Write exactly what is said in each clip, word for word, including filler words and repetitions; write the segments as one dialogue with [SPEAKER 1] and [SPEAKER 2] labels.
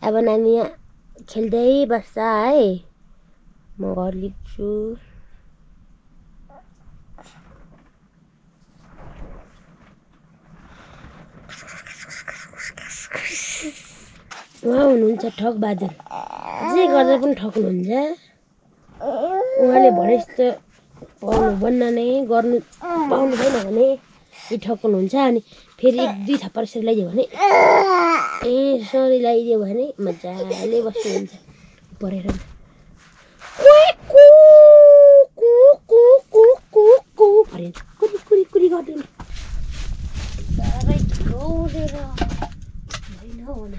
[SPEAKER 1] अब नानी खेल्दै बस्छ है। म घर लिप्छु। उहाँ हुनुहुन्छ ठग बहादुर, जे गर्दा पनि ठग्नुहुन्छ। उहाँले भने जस्तो पाउनु बन्न नै गर्नु पाउनु छैन भने यी ठग्नुहुन्छ। अनि फेरि एक दुई थप्पड यसरी लगाइदियो भने ए यसरी लगाइदियो भने मजाले बस्नुहुन्छ परेर। कुरी कुरी कुरी गर्दैन साह्रै ठुलो उडेर होइन होला।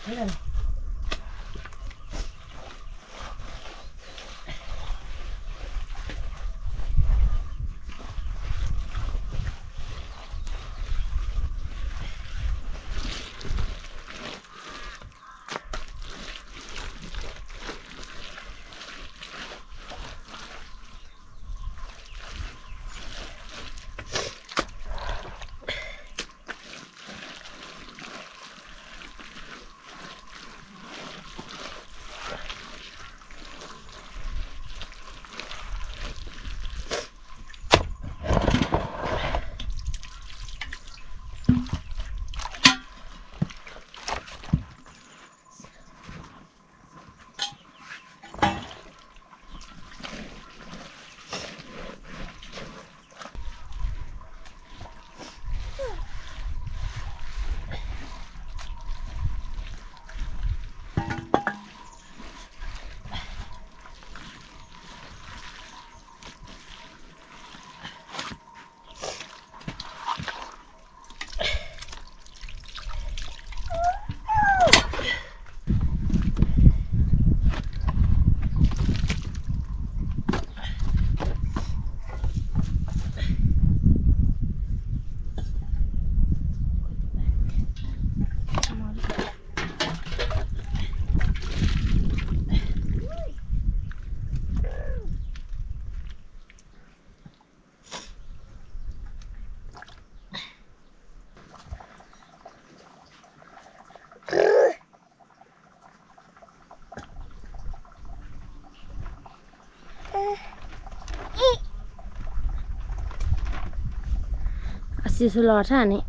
[SPEAKER 1] Así lo harán.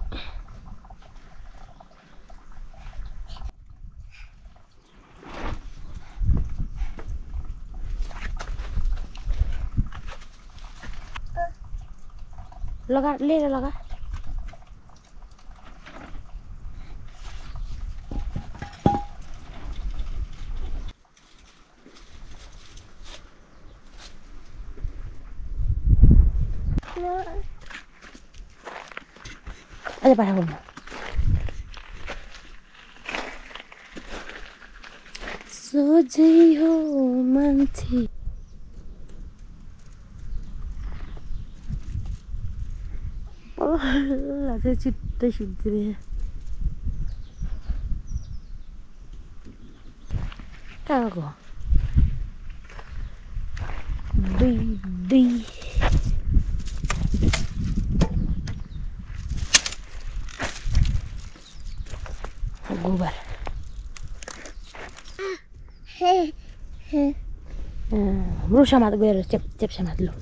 [SPEAKER 1] Loga, le loga. Ada para kamu. Sojai ho manthi. Oh, ada citta shudre. Kago. Dui dui. Gobar. He he. Bro samat gएर cheap cheap samat लो.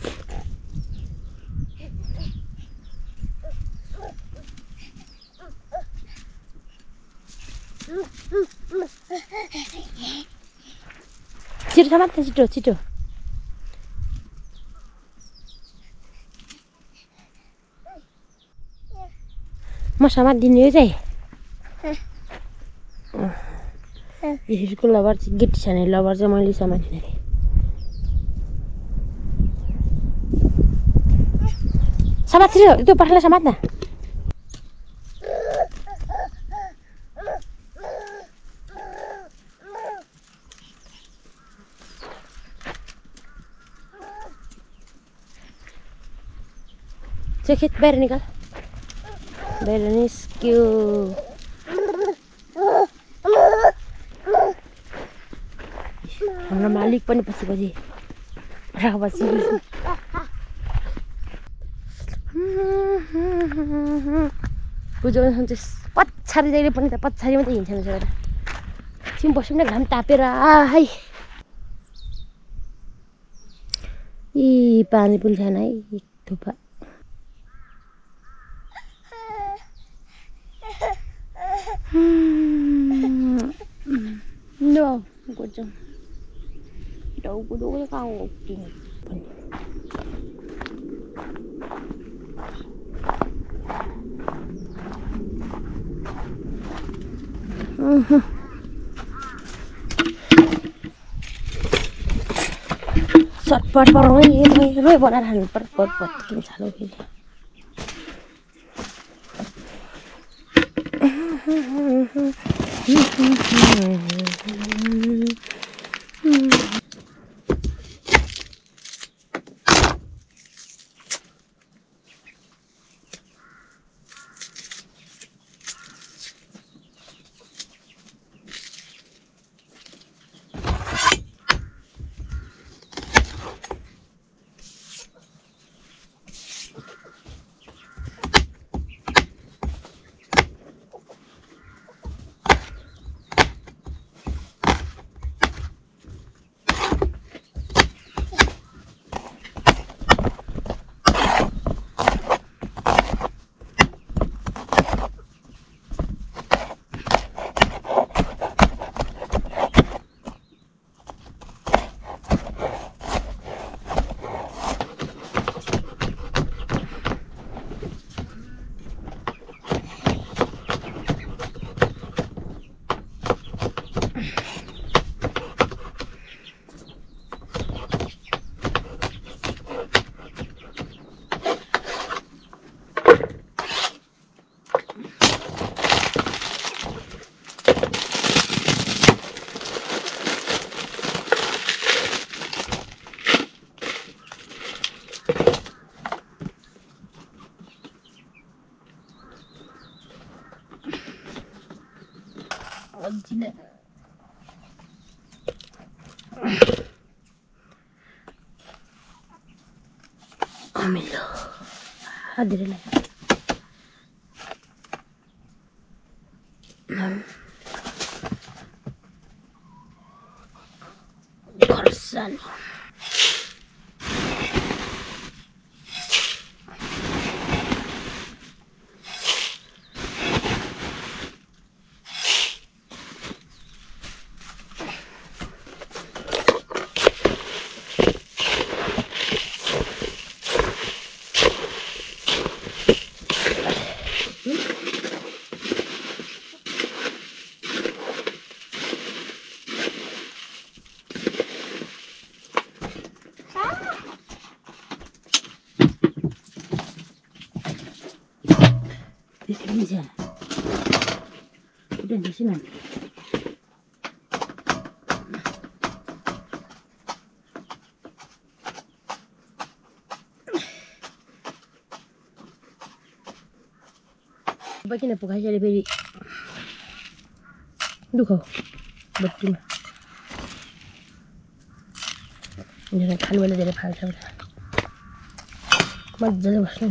[SPEAKER 1] छिटो samat छिटो छिटो. म samat दिनु यो चाहिँ. यसको लबर चाहिँ गिटी छ नि लबर चाहिँ मैले समातिन नि समात छिटो त्यो पठाला समात न चेक बाहिर निकाल बाहिर निस्क्यो हाम्रो मालिक पनि पछि पछि राखपछि बुझाउन चाहिँ पछाडि जहिले पनि त पछाडि मात्रै हिँड्छ नि छिम बस्यो भने घाम तापेर है यी पानी पनि छैन है एक थोपा No, good job. Đâu có đuôi cao kìa. Sọt vào rồi, rồi rồi bọn ăn hẳn bật bật bật kim xả luôn kìa. Gila. Amilo. Hadir lah. Nam. Korsan. Bisa. Udah di sini. Bagian apa kasih ada beri? Duh, betul. Jangan kalau ada dari pagi saja. Madzal wasni.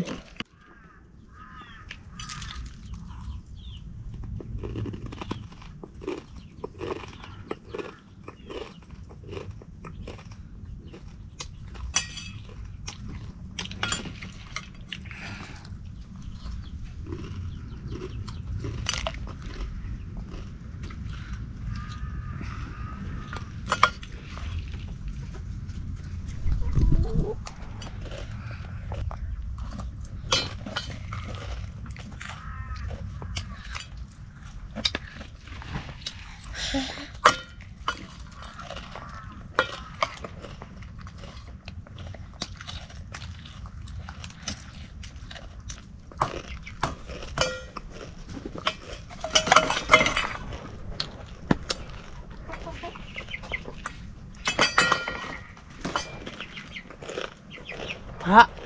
[SPEAKER 1] Pak.